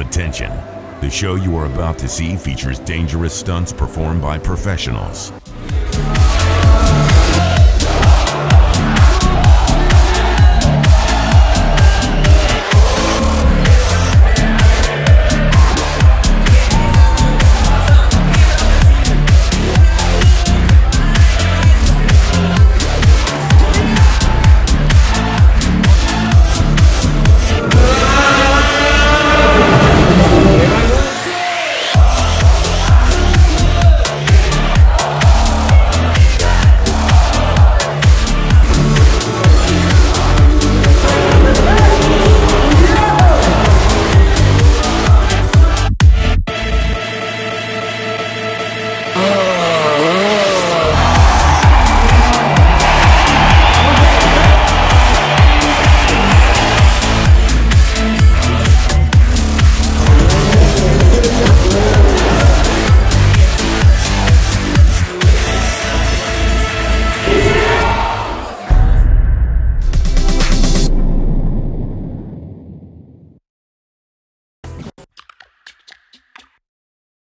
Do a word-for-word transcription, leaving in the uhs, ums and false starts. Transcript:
Attention! The show you are about to see features dangerous stunts performed by professionals.